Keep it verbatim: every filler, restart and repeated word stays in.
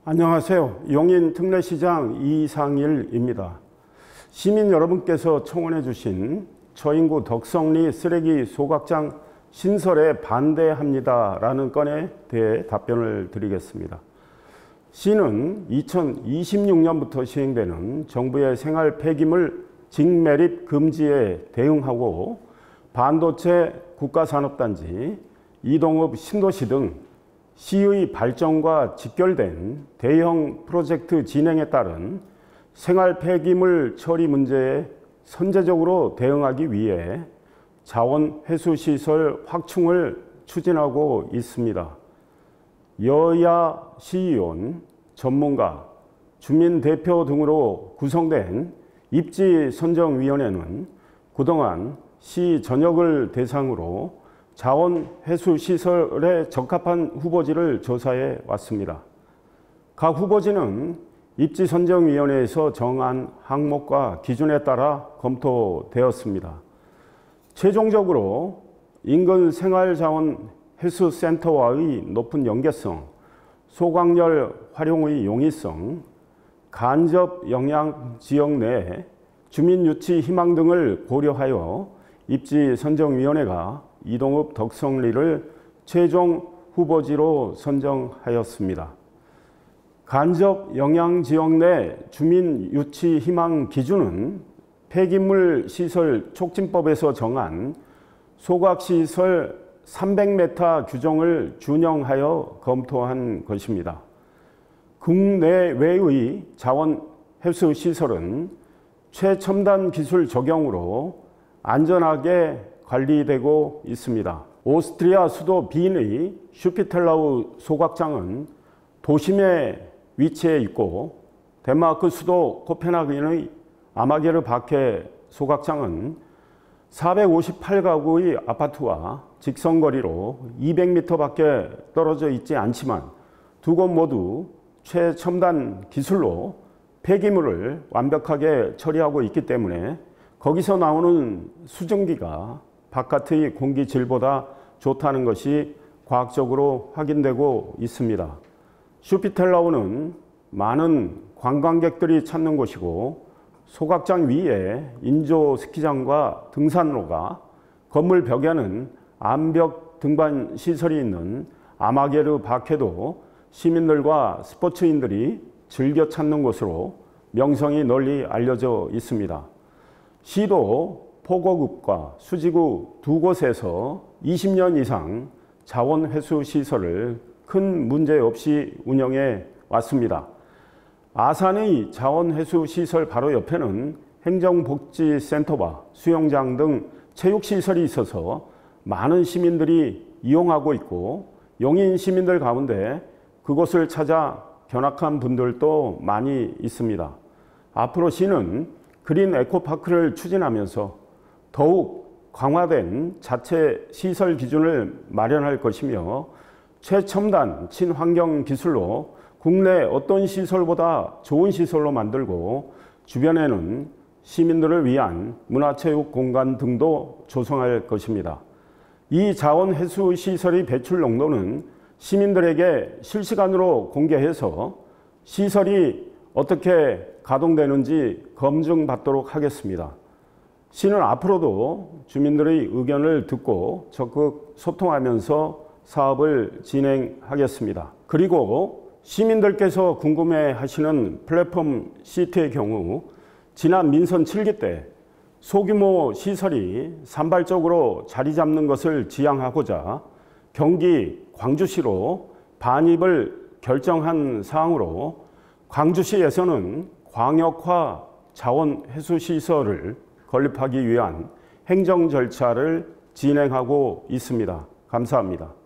안녕하세요. 용인 특례시장 이상일입니다. 시민 여러분께서 청원해 주신 저인구 덕성리 쓰레기 소각장 신설에 반대합니다 라는 건에 대해 답변을 드리겠습니다. 시는 이천이십육 년부터 시행되는 정부의 생활 폐기물 직매립 금지에 대응하고 반도체 국가산업단지, 이동읍 신도시 등 시의 발전과 직결된 대형 프로젝트 진행에 따른 생활 폐기물 처리 문제에 선제적으로 대응하기 위해 자원 회수 시설 확충을 추진하고 있습니다. 여야 시의원, 전문가, 주민 대표 등으로 구성된 입지 선정위원회는 그동안 시 전역을 대상으로 자원 회수 시설에 적합한 후보지를 조사해 왔습니다. 각 후보지는 입지선정위원회에서 정한 항목과 기준에 따라 검토되었습니다. 최종적으로 인근 생활자원 회수센터와의 높은 연계성, 소각열 활용의 용이성, 간접 영향 지역 내 주민 유치 희망 등을 고려하여 입지선정위원회가 이동읍 덕성리를 최종 후보지로 선정하였습니다. 간접 영향 지역 내 주민 유치 희망 기준은 폐기물 시설 촉진법에서 정한 소각시설 삼백 미터 규정을 준용하여 검토한 것입니다. 국내외의 자원 회수 시설은 최첨단 기술 적용으로 안전하게 관리되고 있습니다. 오스트리아 수도 빈의 슈피텔라우 소각장은 도심에 위치해 있고, 덴마크 수도 코펜하겐의 아마게르 바케 소각장은 사백오십팔 가구의 아파트와 직선거리로 이백 미터밖에 떨어져 있지 않지만 두 곳 모두 최첨단 기술로 폐기물을 완벽하게 처리하고 있기 때문에 거기서 나오는 수증기가 바깥의 공기질보다 좋다는 것이 과학적으로 확인되고 있습니다. 슈피텔라우는 많은 관광객들이 찾는 곳이고, 소각장 위에 인조 스키장과 등산로가, 건물 벽에는 암벽 등반 시설이 있는 아마게르 바케도 시민들과 스포츠인들이 즐겨 찾는 곳으로 명성이 널리 알려져 있습니다. 시도 포고읍과 수지구 두 곳에서 이십 년 이상 자원 회수 시설을 큰 문제 없이 운영해 왔습니다. 아산의 자원 회수 시설 바로 옆에는 행정복지센터와 수영장 등 체육시설이 있어서 많은 시민들이 이용하고 있고, 용인 시민들 가운데 그곳을 찾아 견학한 분들도 많이 있습니다. 앞으로 시는 그린 에코파크를 추진하면서 더욱 강화된 자체 시설 기준을 마련할 것이며, 최첨단 친환경 기술로 국내 어떤 시설보다 좋은 시설로 만들고, 주변에는 시민들을 위한 문화체육 공간 등도 조성할 것입니다. 이 자원 회수 시설의 배출 농도는 시민들에게 실시간으로 공개해서 시설이 어떻게 가동되는지 검증받도록 하겠습니다. 시는 앞으로도 주민들의 의견을 듣고 적극 소통하면서 사업을 진행하겠습니다. 그리고 시민들께서 궁금해하시는 플랫폼 시트의 경우 지난 민선 칠 기 때 소규모 시설이 산발적으로 자리 잡는 것을 지양하고자 경기 광주시로 반입을 결정한 사항으로, 광주시에서는 광역화 자원 회수 시설을 건립하기 위한 행정 절차를 진행하고 있습니다. 감사합니다.